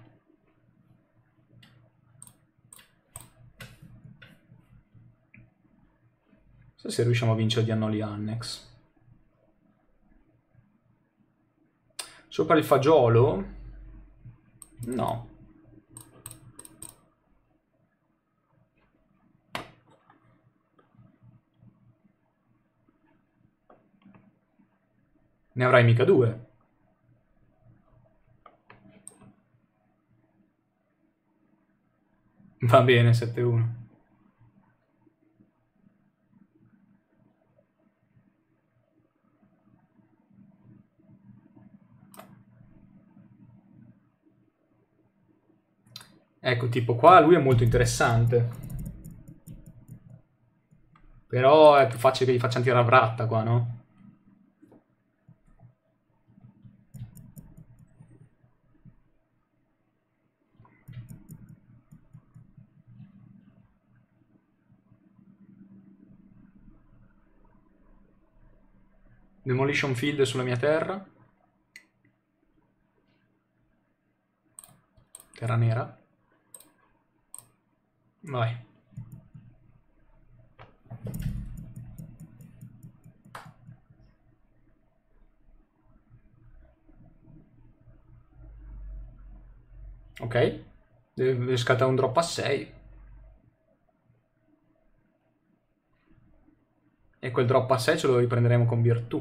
Non so se riusciamo a vincere di Annoli Annex. Sopra il fagiolo? No. Ne avrai mica due. Va bene, sette uno. Ecco, tipo qua lui è molto interessante. Però è più facile che gli facciano tirare a vratta qua, no? Demolition Field sulla mia terra. Terra nera. Vai. Ok. Deve scattare un drop a sei. E quel drop a sei ce lo riprenderemo con virtù.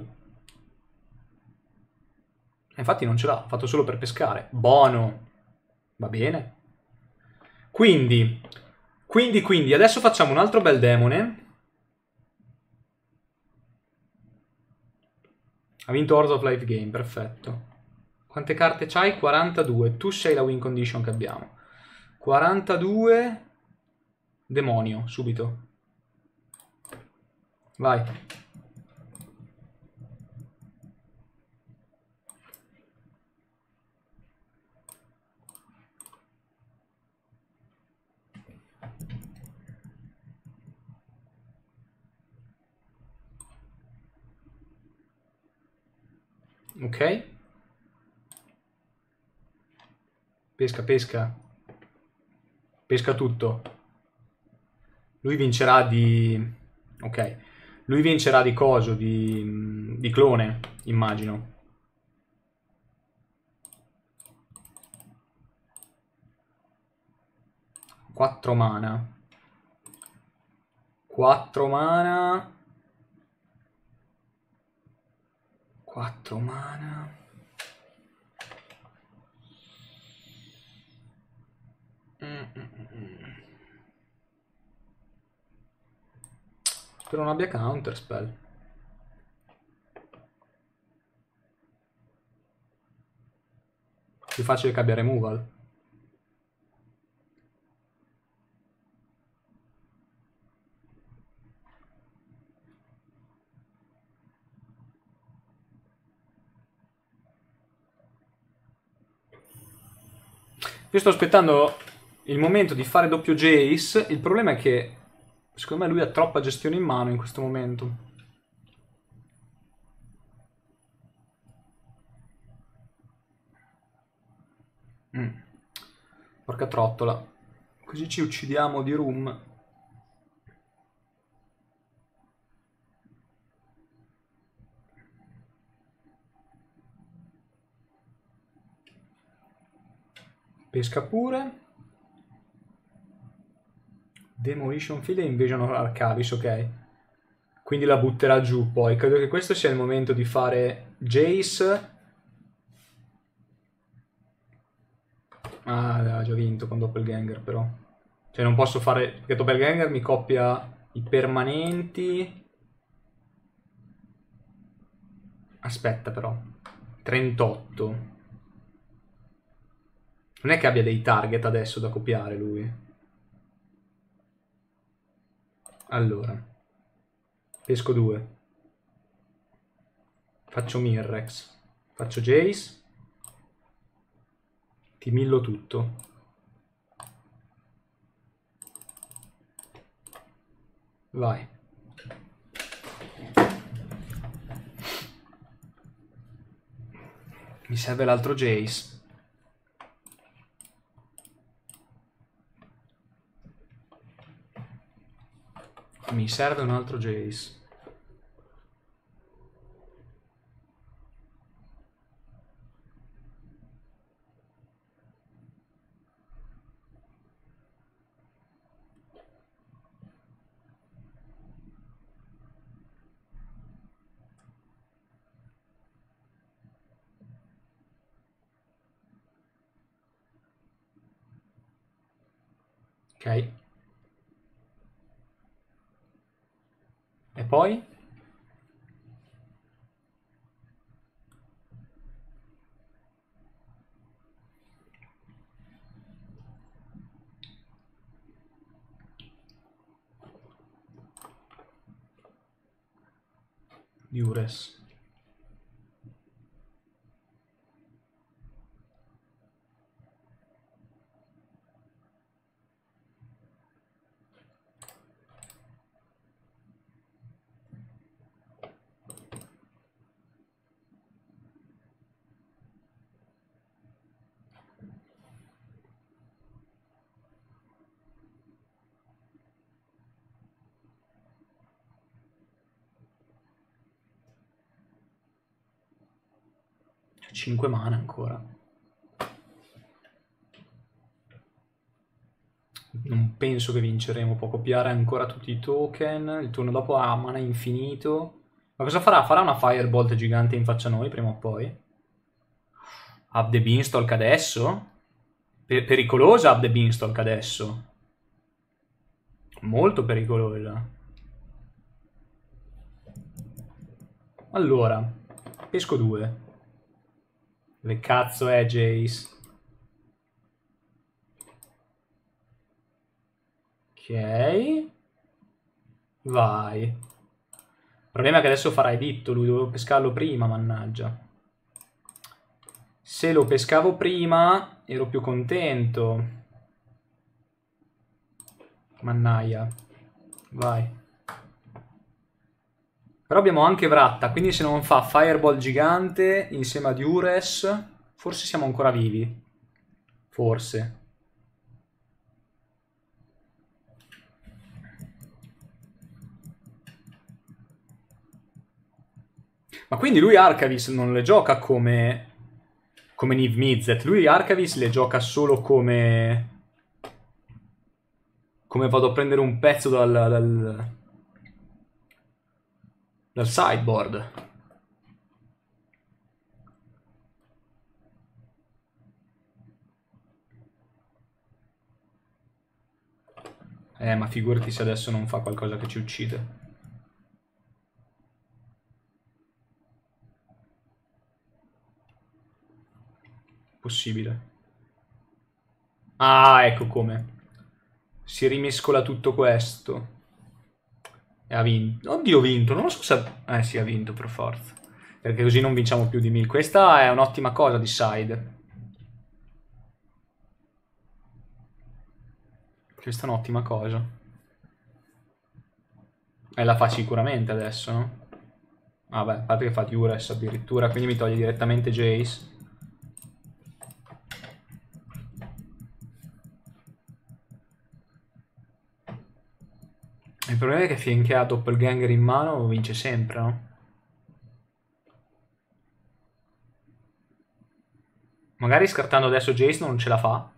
E infatti non ce l'ha, ha fatto solo per pescare. Buono. Va bene. Quindi, quindi, quindi, adesso facciamo un altro bel demone. Ha vinto Horse of Life Game, perfetto. Quante carte c'hai? quarantadue. Tu sei la win condition che abbiamo. quarantadue. Demonio, subito. Vai. Ok. Pesca, pesca. Pesca tutto. Lui vincerà di... Ok. Lui vincerà di coso, di, di clone, immagino. quattro mana. quattro mana. quattro mana. Mm, mm, mm. Spero non abbia counter spell. Più facile che abbia removal. Io sto aspettando il momento di fare doppio Jace. Il problema è che secondo me lui ha troppa gestione in mano in questo momento. Mm. Porca trottola. Così ci uccidiamo di room. Pesca pure. Demolition Field e Invasion of Arcaris, ok. Quindi la butterà giù poi. Credo che questo sia il momento di fare Jace. Ah, ha già vinto con Doppelganger però. Cioè non posso fare... Perché Doppelganger mi coppia i permanenti. Aspetta però. trentotto. Non è che abbia dei target adesso da copiare lui. Allora. Pesco due. Faccio Mirrex. Faccio Jace. Ti millo tutto. Vai. Mi serve l'altro Jace. Mi serve un altro Jace. Ok. E poi? Jures. cinque mana ancora. Non penso che vinceremo. Può copiare ancora tutti i token. Il turno dopo ha mana infinito. Ma cosa farà? Farà una Firebolt gigante in faccia a noi prima o poi? Up the Beanstalk adesso? Per pericolosa Up the Beanstalk adesso. Molto pericolosa. Allora, pesco due. Dove cazzo è Jace? Ok. Vai. Il problema è che adesso farà editto. Lui dovevo pescarlo prima, mannaggia. Se lo pescavo prima ero più contento. Mannaia. Vai. Però abbiamo anche Vratta, quindi se non fa Fireball gigante insieme a Jures, forse siamo ancora vivi. Forse. Ma quindi lui Arcavis non le gioca come... come Niv Mizzet. Lui Arcavis le gioca solo come... come vado a prendere un pezzo dal... dal... dal sideboard. Eh, ma figurati se adesso non fa qualcosa che ci uccide. Possibile. Ah, ecco come. Si rimescola tutto questo. E ha vinto. Oddio, ha vinto. Non lo so se... Eh sì, ha vinto per forza. Perché così non vinciamo più di mille. Questa è un'ottima cosa di side. Questa è un'ottima cosa. E la fa sicuramente adesso, no? Vabbè, a parte che fa Jures addirittura, quindi mi toglie direttamente Jace. Il problema è che finché ha Doppelganger in mano vince sempre, no? Magari scartando adesso Jace non ce la fa.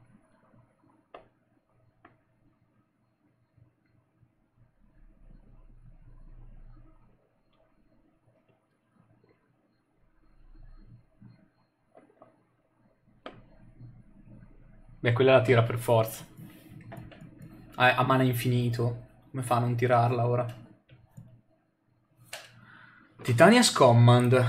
Beh, quella la tira per forza. Ha, ha mana infinito. Come fa a non tirarla ora? Titania's Command.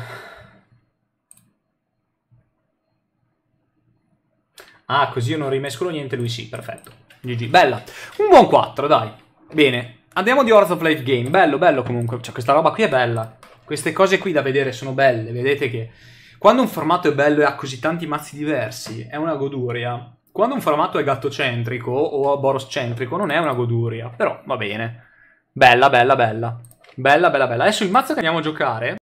Ah, così io non rimescolo niente, lui sì, perfetto. G G, bella. Un buon quattro, dai. Bene, andiamo di Orth of Life Game. Bello, bello comunque. Cioè, questa roba qui è bella. Queste cose qui da vedere sono belle. Vedete che quando un formato è bello e ha così tanti mazzi diversi, è una goduria. Quando un formato è gattocentrico o boroscentrico non è una goduria. Però va bene. Bella, bella, bella. Bella, bella, bella. Adesso il mazzo che andiamo a giocare